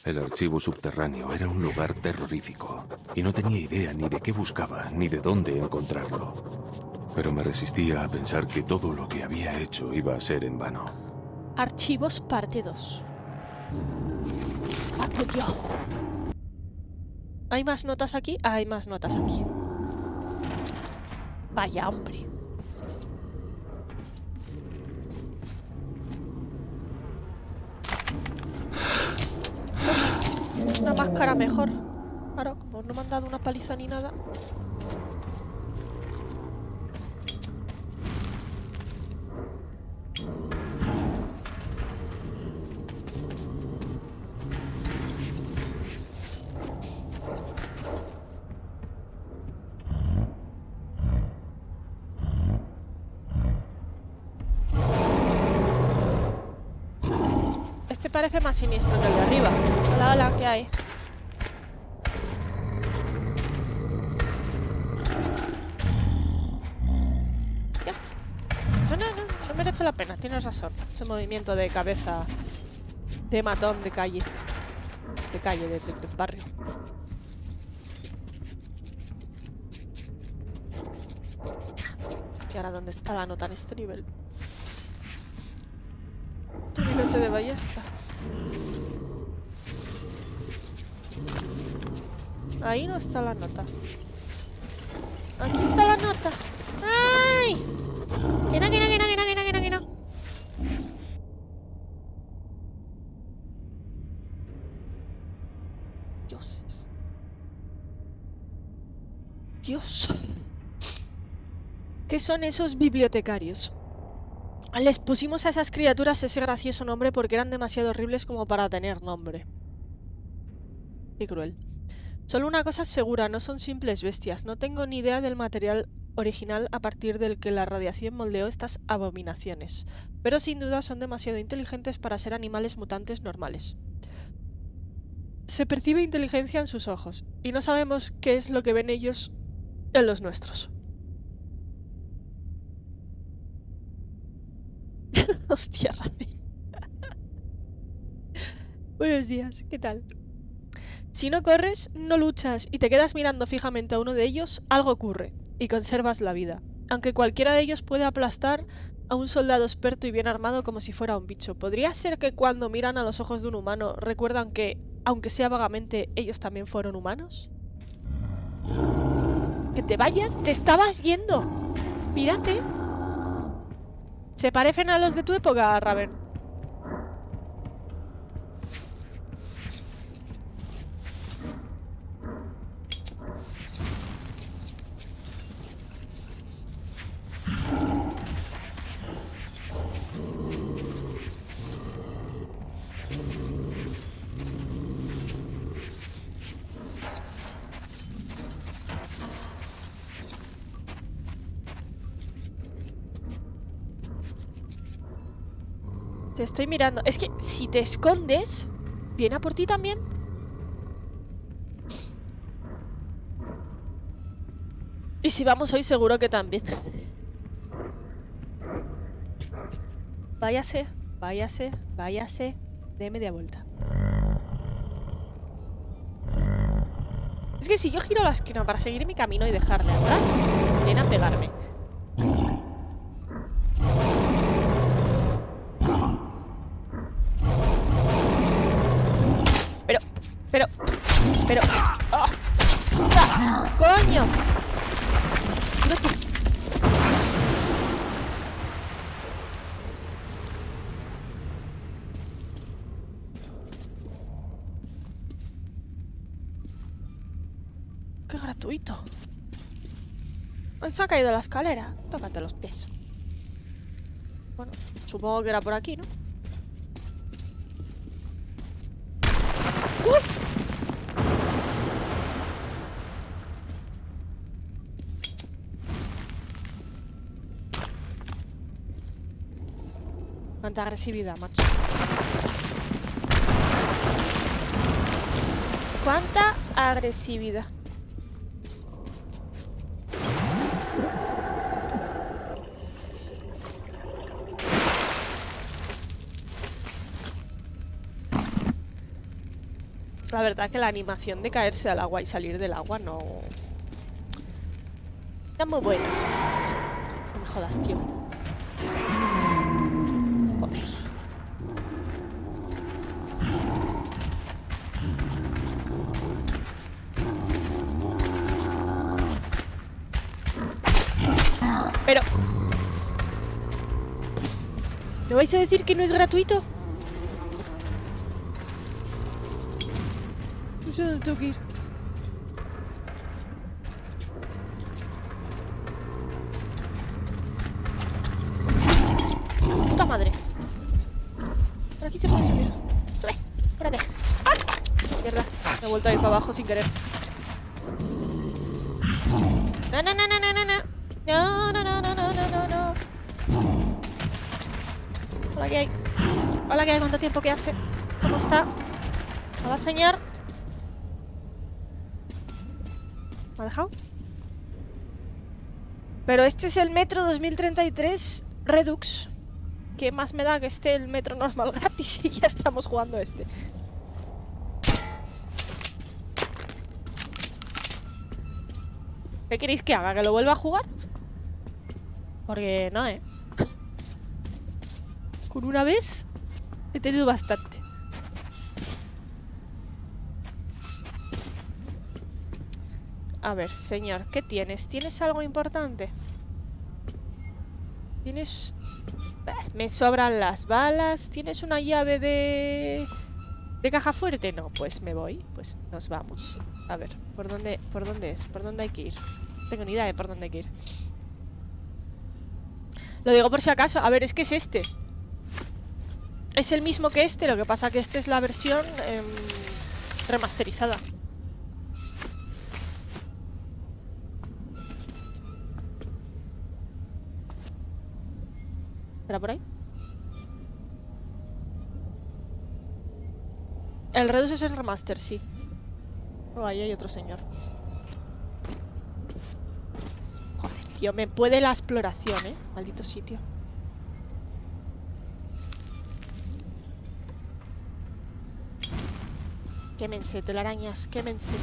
El archivo subterráneo era un lugar terrorífico y no tenía idea ni de qué buscaba ni de dónde encontrarlo. Pero me resistía a pensar que todo lo que había hecho iba a ser en vano. Archivos parte 2. Apoyo. ¿Hay más notas aquí? Ah, hay más notas aquí. Vaya, hombre. Una máscara mejor. Claro, como no me han dado una paliza ni nada. Este parece más siniestro que el de arriba. Hola, hola, ¿qué hay? ¿Qué? No merece la pena, tienes razón. Ese movimiento de cabeza de matón de calle. De calle, de barrio. ¿Y ahora dónde está la nota en este nivel? Tirante de ballesta. Ahí no está la nota. Aquí está la nota. ¡Ay! Que no. Dios. Dios. ¿Qué son esos bibliotecarios? Les pusimos a esas criaturas ese gracioso nombre porque eran demasiado horribles como para tener nombre. Qué cruel. Solo una cosa es segura, no son simples bestias. No tengo ni idea del material original a partir del que la radiación moldeó estas abominaciones. Pero sin duda son demasiado inteligentes para ser animales mutantes normales. Se percibe inteligencia en sus ojos, y no sabemos qué es lo que ven ellos en los nuestros. Hostia, Ramen. Buenos días, ¿qué tal? Si no corres, no luchas y te quedas mirando fijamente a uno de ellos, algo ocurre, y conservas la vida. Aunque cualquiera de ellos puede aplastar a un soldado experto y bien armado como si fuera un bicho. ¿Podría ser que cuando miran a los ojos de un humano recuerdan que, aunque sea vagamente, ellos también fueron humanos? ¡Que te vayas! ¡Te estabas yendo! ¡Pírate! Se parecen a los de tu época, Raven. Te estoy mirando. Es que si te escondes, ¿viene a por ti también? Y si vamos hoy, seguro que también. Váyase, váyase, váyase. De media vuelta. Es que si yo giro la esquina para seguir mi camino y dejarle atrás, viene a pegarme. Pero... ¡Oh! ¡Ah! ¡Coño! No tú. ¡Qué gratuito! Se ha caído la escalera. Tócate los pies. Bueno, supongo que era por aquí, ¿no? Cuánta agresividad, macho. Cuánta agresividad. La verdad que la animación de caerse al agua y salir del agua no... Está muy buena. No me jodas, tío. Joder. Pero... ¿me vais a decir que no es gratuito? No sé dónde tengo que ir. ¡Puta madre! Por aquí se puede subir. ¡Sube! ¡Espérate! ¡Ah! Mierda, me he vuelto a ir para abajo sin querer. No, no, no, no, no, no, no. No, no, no, no, no, no, no. Hola, ¿qué hay? Hola, ¿qué hay? ¿Cuánto tiempo que hace? ¿Cómo está? Hola, señor. ¿Me ha dejado? Pero este es el metro 2033 Redux. ¿Qué más me da que esté el metro normal gratis y ya estamos jugando este? ¿Qué queréis que haga? ¿Que lo vuelva a jugar? Porque no, con una vez he tenido bastante. A ver, señor, ¿qué tienes? ¿Tienes algo importante? ¿Tienes...? Me sobran las balas. ¿Tienes una llave de caja fuerte? No, pues me voy. Pues nos vamos. A ver, ¿por dónde es? ¿Por dónde hay que ir? No tengo ni idea de por dónde hay que ir. Lo digo por si acaso. A ver, es que es este. Es el mismo que este, lo que pasa que este es la versión remasterizada. ¿Estará por ahí? El Redux es el remaster, sí. Oh, ahí hay otro señor. Joder, tío, me puede la exploración, maldito sitio. Quémense, telarañas, quémense.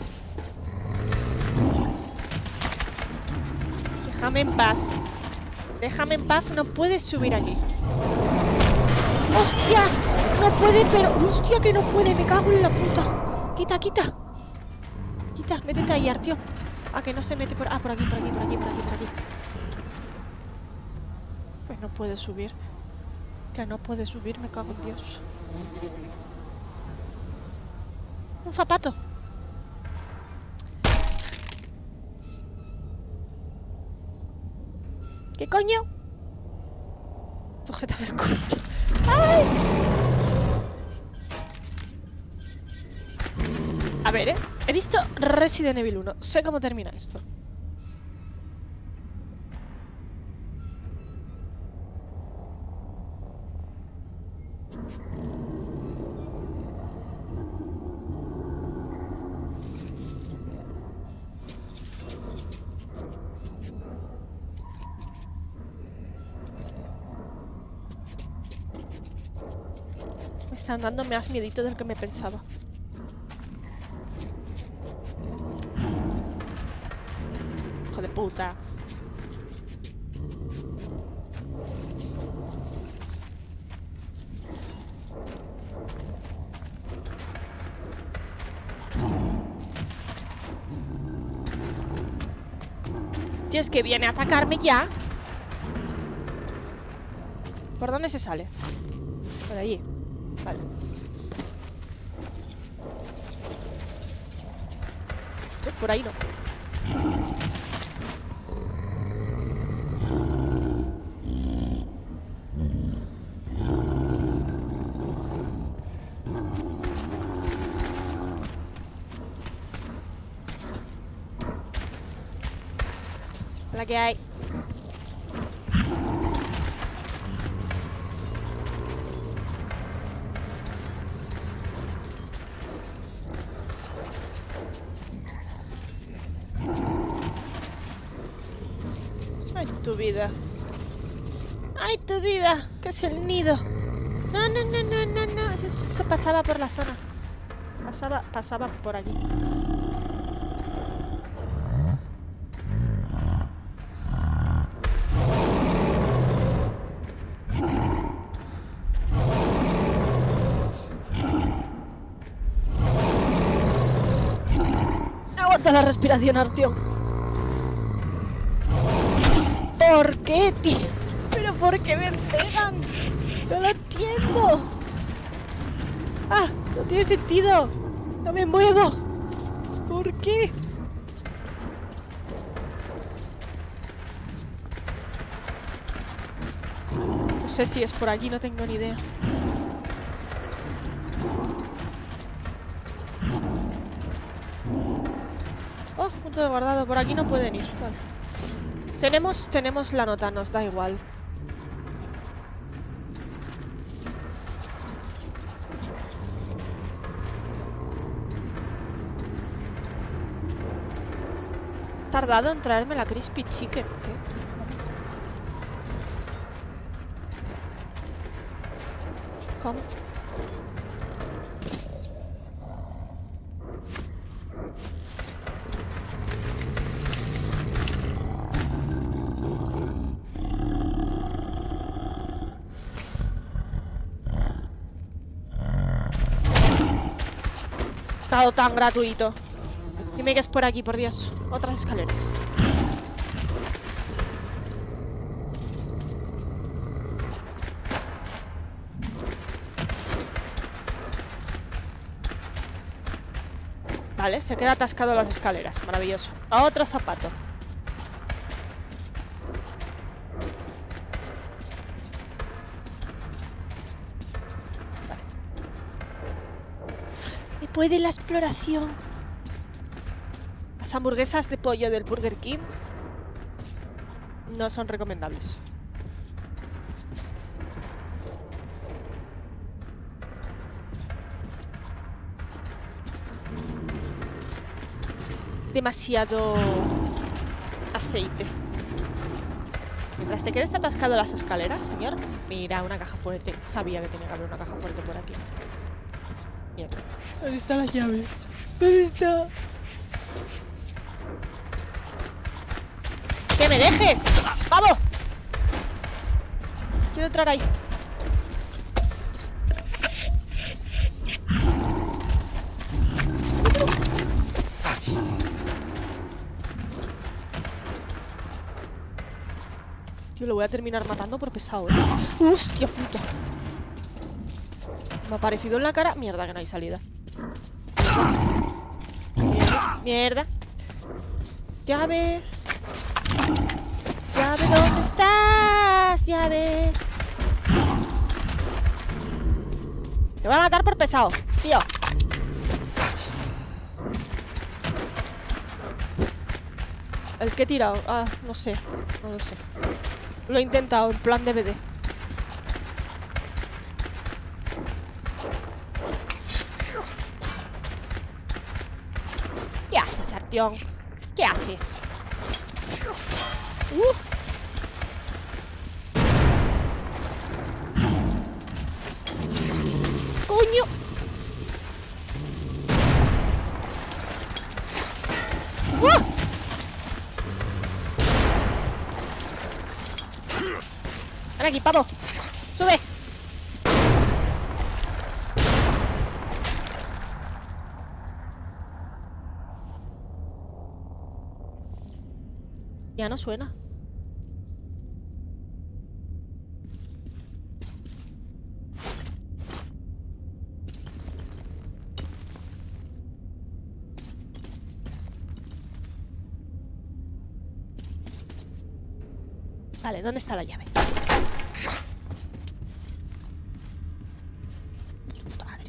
Déjame en paz. Déjame en paz, no puedes subir aquí. ¡Hostia! No puede, pero... ¡Hostia, que no puede! Me cago en la puta. Quita, quita. Quita, métete ahí, tío. Ah, que no se mete por... Ah, por aquí, por aquí, por aquí, por aquí, por aquí. Pues no puede subir. Que no puede subir, me cago en Dios. Un zapato. ¿Qué coño? Sujétame el culo. ¡Ay! A ver, he visto Resident Evil 1. Sé cómo termina esto. Me están dando más miedito del que me pensaba. Hijo de puta. Tío, es que viene a atacarme ya. ¿Por dónde se sale? Por allí. Vale. Por ahí no. La que hay. Ay, tu vida. Ay, tu vida. Que es el nido. No, no, no, no, no, no. Eso pasaba por la zona. Pasaba por aquí. Aguanta la respiración, Artyom. ¿Por qué, tío? ¿Pero por qué me pegan? No lo entiendo. ¡Ah! No tiene sentido. No me muevo. ¿Por qué? No sé si es por aquí, no tengo ni idea. Oh, punto de guardado. Por aquí no pueden ir. Vale. Tenemos la nota, nos da igual. Tardado en traerme la crispy chicken. ¿Qué? ¿Cómo? Todo tan gratuito. Dime que es por aquí, por Dios. Otras escaleras. Vale, se queda atascado las escaleras. Maravilloso. Otro zapato. Vale. ¿Me puede la exploración? Las hamburguesas de pollo del Burger King no son recomendables. Demasiado aceite. Mientras te quedes atascado las escaleras, señor. Mira, una caja fuerte. Sabía que tenía que haber una caja fuerte por aquí. Mierda. ¿Dónde está la llave? ¿Dónde está? ¡Que me dejes! ¡Vamos! Quiero entrar ahí. Tío, lo voy a terminar matando por pesado, ¿eh? ¡Hostia puta! Me ha aparecido en la cara. Mierda, que no hay salida. Mierda. Mierda. Llave. Llave, ¿dónde estás? Llave. Te van a matar por pesado, tío. ¿El que he tirado? Ah, no sé. No lo sé. Lo he intentado en plan DVD. ¿Qué haces, Artyom? ¿Qué haces? ¡Coño! Ven aquí, pavo. Sube. Ya no suena. Vale, ¿dónde está la llave? Madre.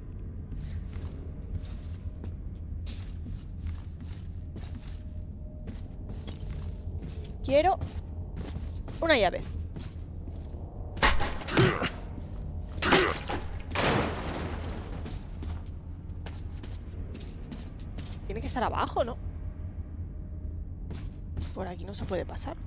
Quiero una llave. Tiene que estar abajo, ¿no? Por aquí no se puede pasar.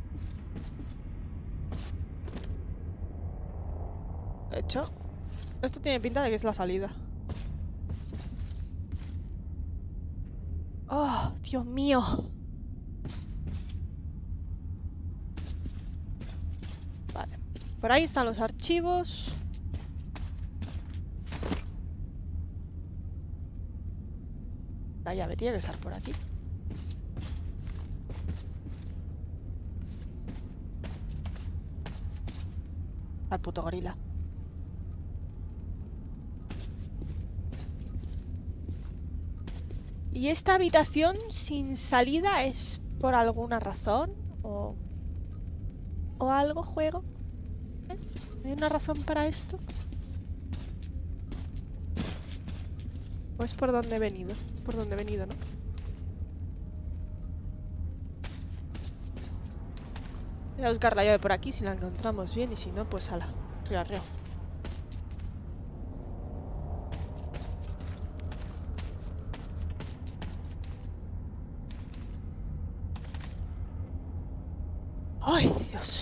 De hecho, esto tiene pinta de que es la salida. Oh, Dios mío. Vale. Por ahí están los archivos. La llave tiene que estar por aquí. Al puto gorila. ¿Y esta habitación sin salida es por alguna razón? ¿O algo, juego? ¿Eh? ¿Hay una razón para esto? ¿O es por donde he venido? Es por donde he venido, ¿no? Voy a buscar la llave por aquí si la encontramos bien y si no, pues ala, río arreo. ¡Ay, Dios!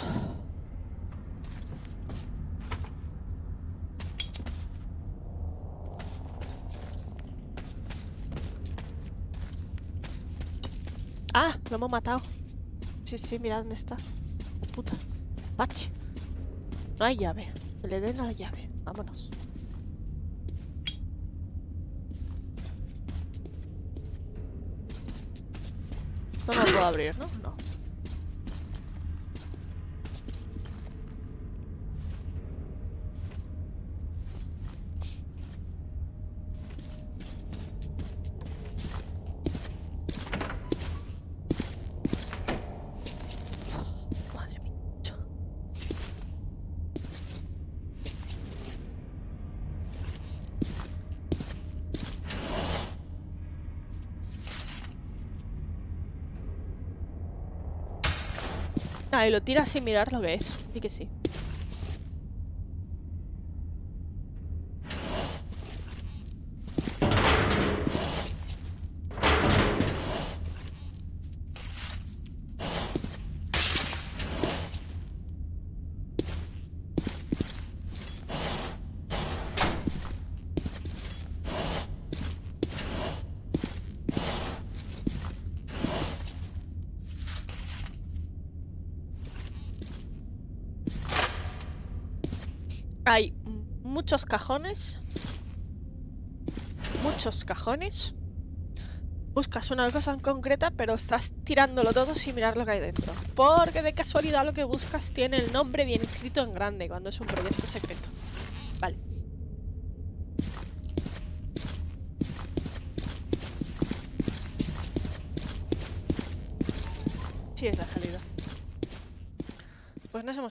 ¡Ah! Lo hemos matado. Sí, sí, mirad dónde está. Oh, puta. ¡Pache! No hay llave. Que le den a la llave. Vámonos. Esto no lo puedo abrir, ¿no? No. Madre mía. Ah, y lo tira sin mirar lo que es. Sí que sí. Hay muchos cajones. Muchos cajones. Buscas una cosa en concreta, pero estás tirándolo todo sin mirar lo que hay dentro. Porque de casualidad lo que buscas tiene el nombre bien escrito en grande cuando es un proyecto secreto. Vale. Sí, es la salida. Pues nos hemos